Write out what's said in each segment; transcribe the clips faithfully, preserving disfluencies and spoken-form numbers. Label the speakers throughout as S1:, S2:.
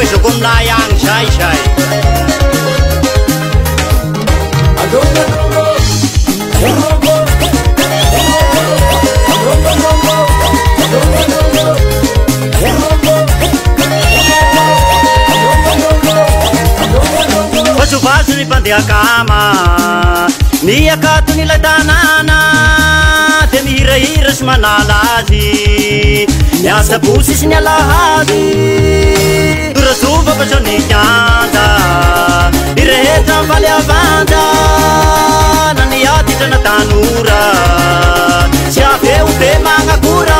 S1: so kum na yang shai shai Pasu pasu ni pandia kama ni akatu ni ladanana temi hira hira smanalazi ya sabusi sinyalahadi durasuba pasoni nyanda ireheta vale avanda nani ati tana tanura siafe ute mangakura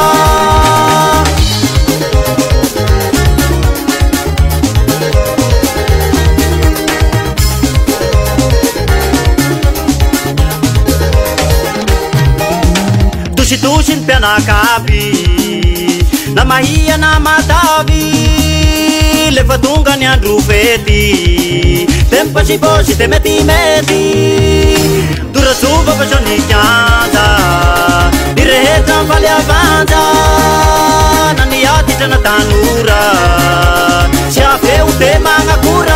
S1: Tushin pena kapi na mahia na matavi levatunga ni andrufeti tempa si bosi te meti meti durasuba pasoni nyanda ireheta vale avanda nani ati tana tanura siafe ute mangakura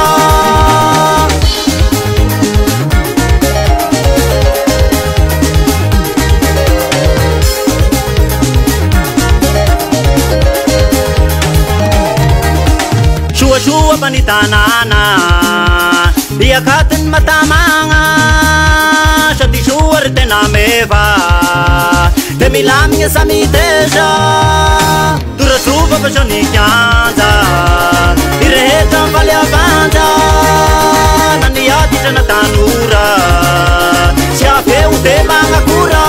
S1: Shua panitanana dia katen matamanga shati shuar tena meva te milamia samiteja durasuba pasoni nyanda ireheta vale avanda nani ati tana tanura siafe ute mangakura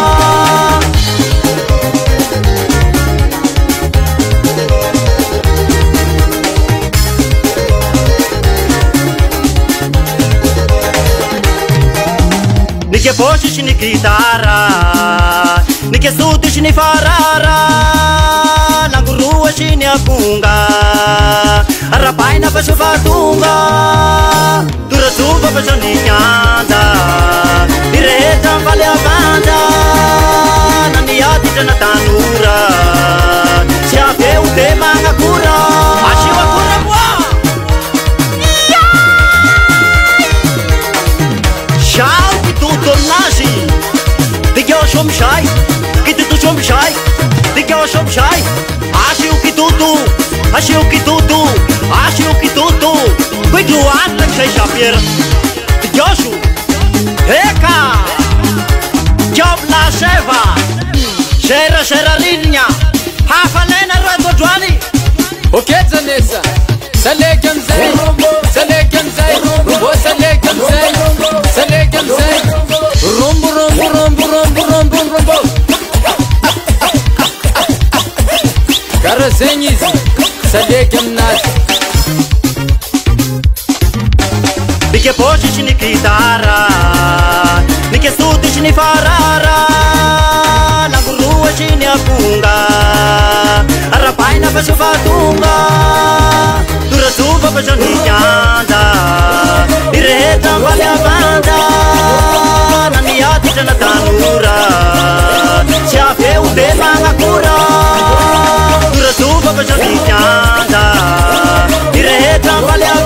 S1: Nike poshi shini kitara Nike sutu shini farara Langurua shini apunga Arapaina pashu fatunga Durasuba pasoni nyanda Ireheta vale avanda Nani ati tana tanura Siafe ute mangakura Ashiwa kura mwa Shau tutto nasi Dikyo shom shai Kitutu shom shai Dikyo shom shai Ashiu kitutu Ashiu kitutu Ashiu kitutu Kwitu atlak shai shapir Dikyo shu Eka Job la sheva Shera shera linja Hafa lena rado dwani
S2: Okeza nesa Salekam zay Salekam zay Rumbo salekam zay Salekam zay Rumbo rumbo rumbo rumbo rumbo rumbo Karasenyiz Salekam nas
S1: Nike poshi shini kitara Nike suti shini farara Langurua shini apunga Arapaina pashu fatunga Durasuba pasoni nyanda Ireheta vale avanda Nani ati tana tanura Siafe ute mangakura Durasuba pasoni nyanda Ireheta vale avanda